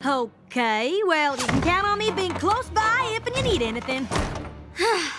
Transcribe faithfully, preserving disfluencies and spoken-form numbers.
Okay, well, you can count on me being close by if you need anything.